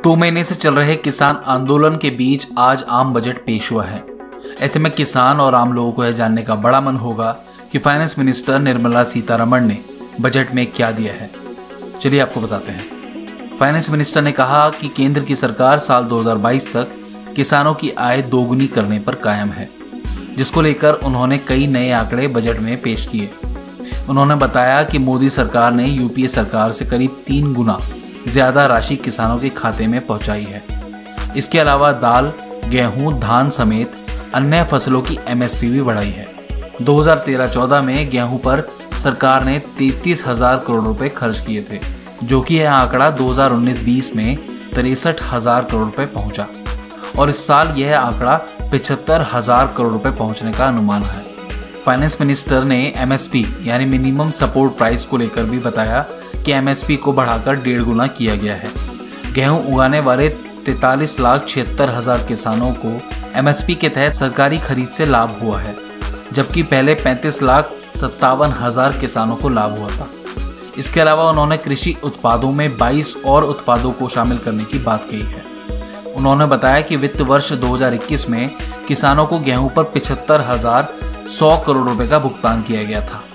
2 महीने से चल रहे किसान आंदोलन के बीच आज आम बजट पेश हुआ है। ऐसे में किसान और आम लोगों को यह जानने का बड़ा मन होगा कि फाइनेंस मिनिस्टर निर्मला सीतारमण ने बजट में क्या दिया है। चलिए आपको बताते हैं। फाइनेंस मिनिस्टर ने कहा कि केंद्र की सरकार साल 2022 तक किसानों की आय दोगुनी करने पर कायम है, जिसको लेकर उन्होंने कई नए आंकड़े बजट में पेश किए। उन्होंने बताया कि मोदी सरकार ने यूपीए सरकार से करीब 3 गुना ज्यादा राशि किसानों के खाते में पहुंचाई है। इसके अलावा दाल, गेहूं, धान समेत अन्य फसलों की एमएसपी भी बढ़ाई है। 2013-14 में गेहूं पर सरकार ने 33,000 करोड़ रुपए खर्च किए थे, जो कि यह आंकड़ा 2019-20 में 63,000 करोड़ रुपए पहुंचा और इस साल यह आंकड़ा 75,000 करोड़ रुपए पहुंचने का अनुमान है। फाइनेंस मिनिस्टर ने एमएसपी यानी मिनिमम सपोर्ट प्राइस को लेकर भी बताया कि एमएसपी को बढ़ाकर 1.5 गुना किया गया है। गेहूं उगाने वाले 43,76,000 किसानों को एमएसपी के तहत सरकारी खरीद से लाभ हुआ है, जबकि पहले 35,57,000 किसानों को लाभ हुआ था। इसके अलावा उन्होंने कृषि उत्पादों में 22 और उत्पादों को शामिल करने की बात कही है। उन्होंने बताया कि वित्त वर्ष 2021 में किसानों को गेहूं पर 75,100 करोड़ रुपए का भुगतान किया गया था।